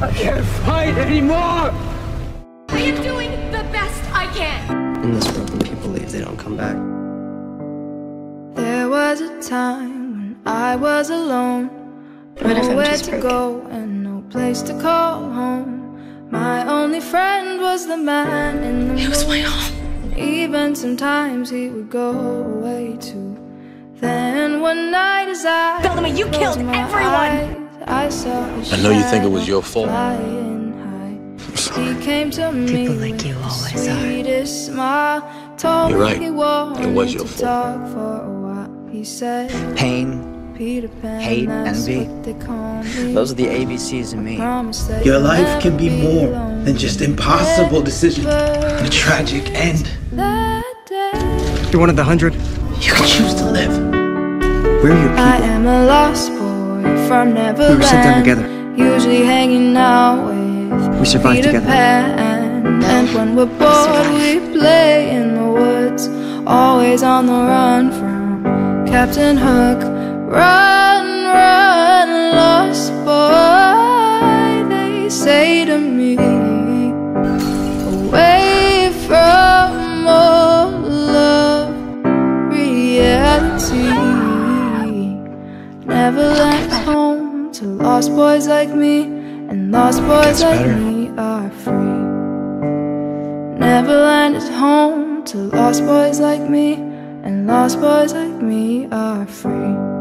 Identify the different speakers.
Speaker 1: I can't fight anymore!
Speaker 2: I am doing the best I can!
Speaker 3: In this world, when people leave, they don't come back.
Speaker 4: There was a time when I was alone, nowhere to go and no place to call home. My only friend was the man in the moon. It was my home. And even sometimes he would go away too. Then one night as I
Speaker 2: Bellamy, you killed everyone!
Speaker 4: I saw
Speaker 5: I know you think it was your fault.
Speaker 4: He came to me.
Speaker 6: People like you always are.
Speaker 4: Sweetest smile, told
Speaker 5: You're right.
Speaker 4: me he wanted
Speaker 5: It was your
Speaker 4: to
Speaker 5: fault.
Speaker 4: talk for a while. He said,
Speaker 6: Pain,
Speaker 4: Peter Pan,
Speaker 6: hate,
Speaker 4: that's
Speaker 6: envy.
Speaker 4: what they call me.
Speaker 6: Those are the ABCs of me.
Speaker 4: Promise that
Speaker 7: Your
Speaker 4: you'll
Speaker 7: life can be
Speaker 4: never
Speaker 7: more
Speaker 4: lonely
Speaker 7: than just impossible decisions and a tragic end.
Speaker 4: that day.
Speaker 3: You're one of the 100.
Speaker 7: You can choose to live.
Speaker 3: We're your
Speaker 4: I
Speaker 3: people.
Speaker 4: am a lost boy from Neverland.
Speaker 3: We were sent down together.
Speaker 4: Usually hanging out with
Speaker 3: We survived
Speaker 4: Peter
Speaker 3: together.
Speaker 4: Pan. And when we're bored, we play in the woods, always on the run from Captain Hook. Run, run, lost boy, they say to me, away from all of reality. Neverland's home to lost boys like me, and lost boys like me are free. Neverland is home to lost boys like me, and lost boys like me are free.